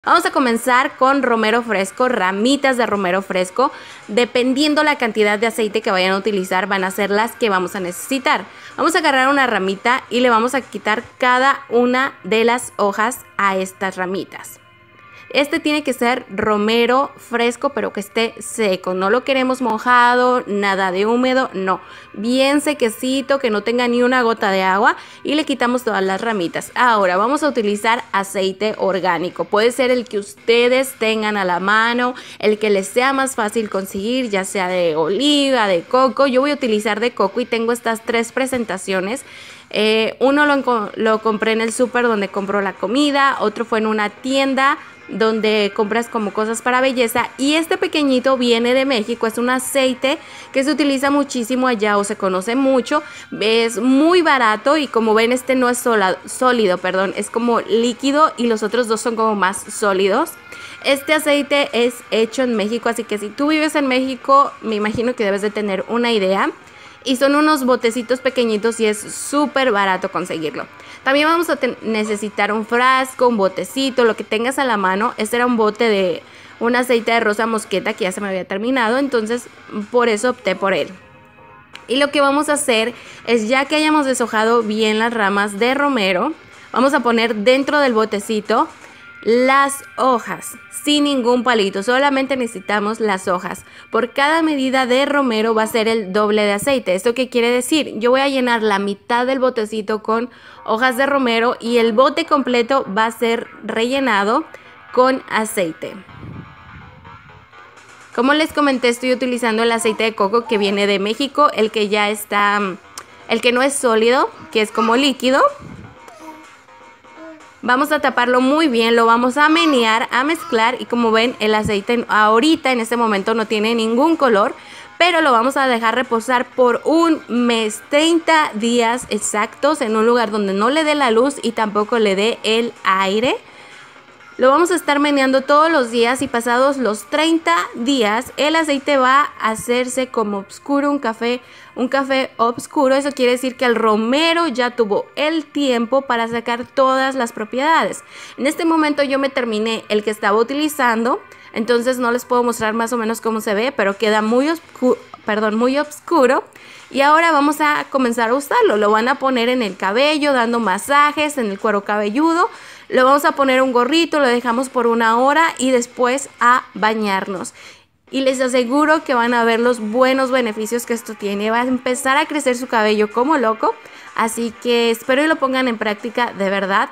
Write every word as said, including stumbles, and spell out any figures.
Vamos a comenzar con romero fresco, ramitas de romero fresco. Dependiendo la cantidad de aceite que vayan a utilizar, van a ser las que vamos a necesitar. Vamos a agarrar una ramita y le vamos a quitar cada una de las hojas a estas ramitas. Este tiene que ser romero fresco, pero que esté seco. No lo queremos mojado, nada de húmedo, no. Bien sequecito, que no tenga ni una gota de agua, y le quitamos todas las ramitas. Ahora vamos a utilizar aceite orgánico. Puede ser el que ustedes tengan a la mano, el que les sea más fácil conseguir, ya sea de oliva, de coco. Yo voy a utilizar de coco y tengo estas tres presentaciones. Eh, uno lo, lo compré en el súper donde compro la comida, otro fue en una tienda donde compras como cosas para belleza, y este pequeñito viene de México. Es un aceite que se utiliza muchísimo allá o se conoce mucho, es muy barato y como ven este no es sola, sólido, perdón, es como líquido y los otros dos son como más sólidos. Este aceite es hecho en México, así que si tú vives en México me imagino que debes de tener una idea. Y son unos botecitos pequeñitos y es súper barato conseguirlo. También vamos a necesitar un frasco, un botecito, lo que tengas a la mano. Este era un bote de un aceite de rosa mosqueta que ya se me había terminado, entonces por eso opté por él. Y lo que vamos a hacer es, ya que hayamos deshojado bien las ramas de romero, vamos a poner dentro del botecito las hojas, sin ningún palito, solamente necesitamos las hojas. Por cada medida de romero va a ser el doble de aceite. ¿Esto qué quiere decir? Yo voy a llenar la mitad del botecito con hojas de romero y el bote completo va a ser rellenado con aceite. Como les comenté, estoy utilizando el aceite de coco que viene de México, el que ya está, el que no es sólido, que es como líquido. Vamos a taparlo muy bien, lo vamos a menear, a mezclar, y como ven el aceite ahorita en este momento no tiene ningún color, pero lo vamos a dejar reposar por un mes, treinta días exactos, en un lugar donde no le dé la luz y tampoco le dé el aire. Lo vamos a estar meneando todos los días y pasados los treinta días el aceite va a hacerse como oscuro, un café, un café oscuro. Eso quiere decir que el romero ya tuvo el tiempo para sacar todas las propiedades. En este momento yo me terminé el que estaba utilizando, entonces no les puedo mostrar más o menos cómo se ve, pero queda muy oscuro, perdón, muy oscuro. Y ahora vamos a comenzar a usarlo. Lo van a poner en el cabello, dando masajes en el cuero cabelludo. Lo vamos a poner un gorrito, lo dejamos por una hora y después a bañarnos. Y les aseguro que van a ver los buenos beneficios que esto tiene. Va a empezar a crecer su cabello como loco. Así que espero que lo pongan en práctica de verdad.